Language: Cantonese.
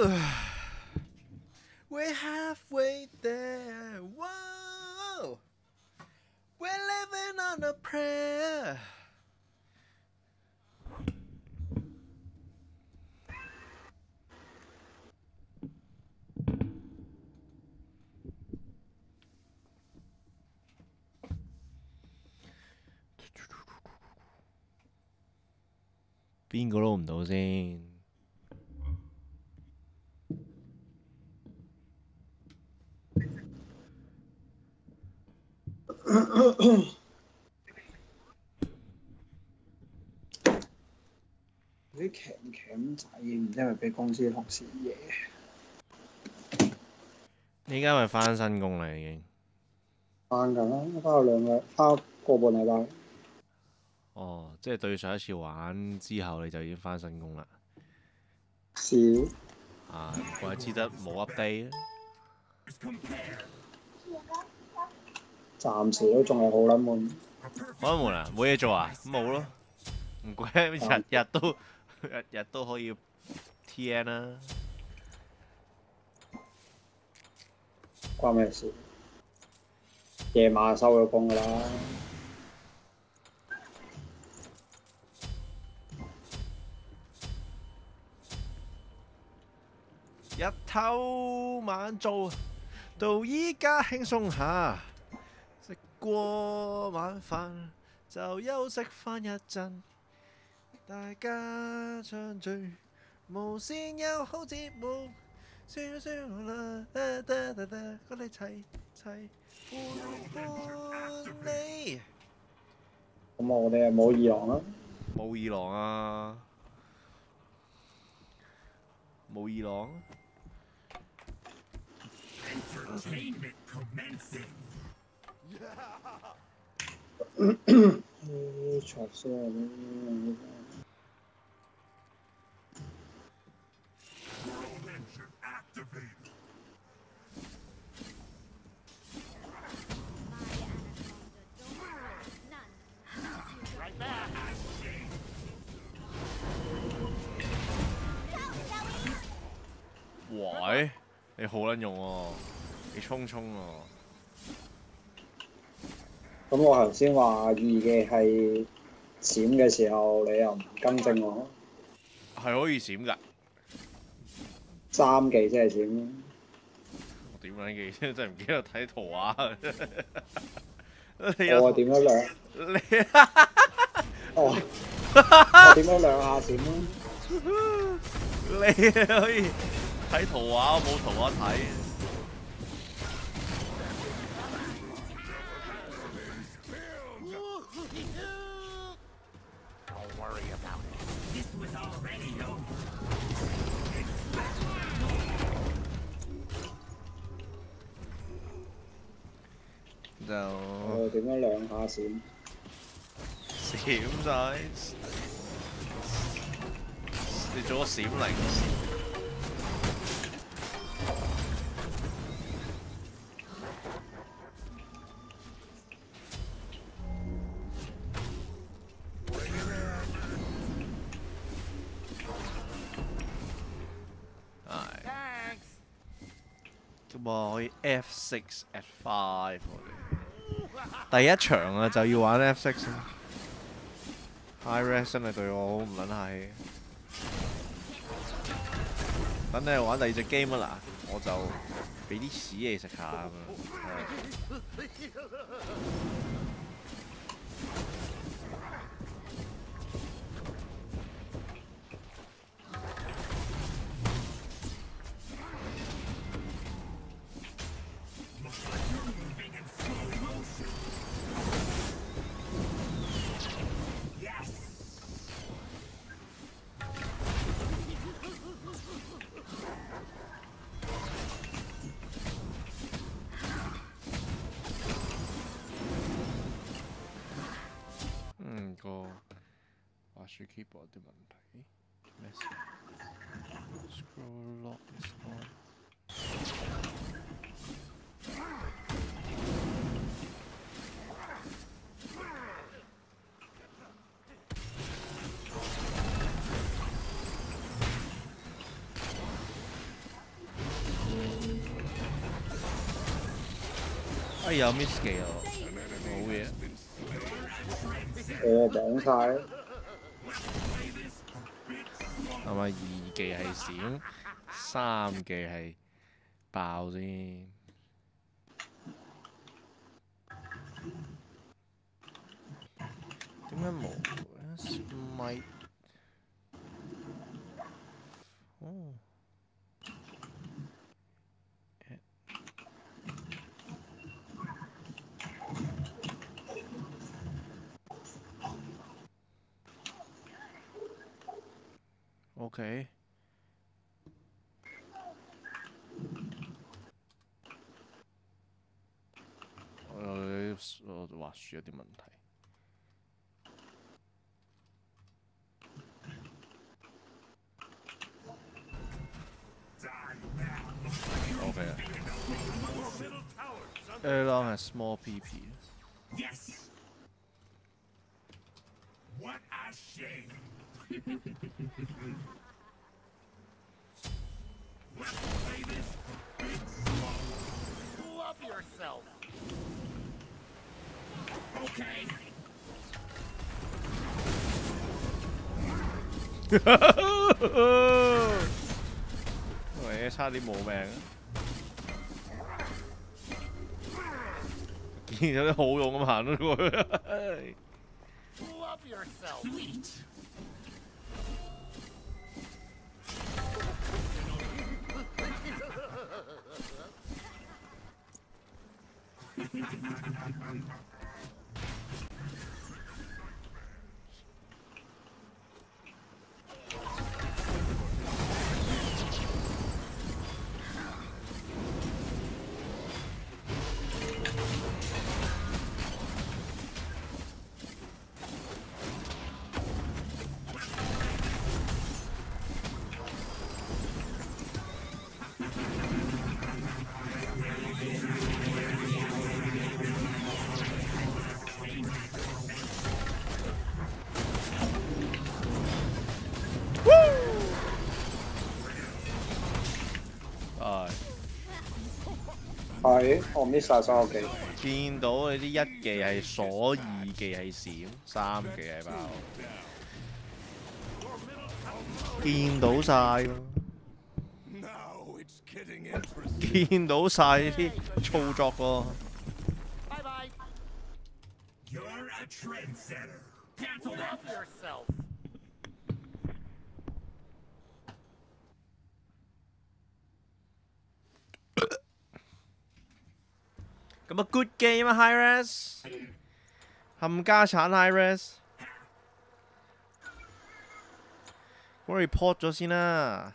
We're halfway there. Whoa, we're living on a prayer. 邊個撈唔到先？ 啲鉗仔唔知係咪俾公司同事惹？ 你而家咪翻新工啦已經。 翻緊啦，翻咗2個，翻個半禮拜。 哦，即係對上一次玩之後，你就已經翻新工啦。 少。 啊，怪之得冇 update 啊。 暫時都仲係好撚悶。 好撚悶啊！冇嘢做啊？咁冇咯。唔怪日日都可以 TN 啦。 關咩事？夜晚收咗工㗎啦。 日頭晚做，到依家輕鬆下，食過晚飯就休息翻一陣，大家暢聚，無線有好節目，説説啦，我哋齊齊伴你。 咁我哋係冇二郎啦。 冇二郎啊！冇二郎。 Entertainment commencing. 錯聲。 World engine activated. Right back. 喂，你好撚用喎，你衝喎。 咁我頭先話二嘅係閃嘅時候，你又唔更正我。 係可以閃㗎。 3技先係閃。 我點撚記真係唔記得睇圖畫。 我點咗兩。 你哦，我點咗2下閃咯。 你可以睇圖畫，我冇圖畫睇。 Don't worry about it. This was already over. 就我點咗2下閃。 閃晒，你做咗閃靈。咁啊，可以 F6 at 5。第一場啊，就要玩 F6。High res 真係對我好唔撚客氣。等你玩第2隻 game 啊嗱，我就俾啲屎你食下咁樣。個滑鼠 keyboard 啲問題咩事 ？Scroll lock is on。 哎有 miss 技啊，好嘢！ 我綁晒， 係咪2技係閃，3技係爆先？點解冇 smite？哦。OK，我滑鼠有啲問題。OK 啊。Erlong has small PP。 Yes. What a shame. Let's play this big slow. Love yourself. Okay. 喂，差啲冇命啊！見到啲好勇咁行咗過去。 Love yourself. Sweet. 係我 miss 晒所有技， 見到你啲1技係鎖，2技係閃，3技係爆，見到晒喎， Now it's getting interesting. 見到晒啲操作喎。 Bye bye. You're a trendsetter. Cancel that. Love yourself. 咁啊 good game 啊 high res， 冚家產 high res， 我 report 咗先啦。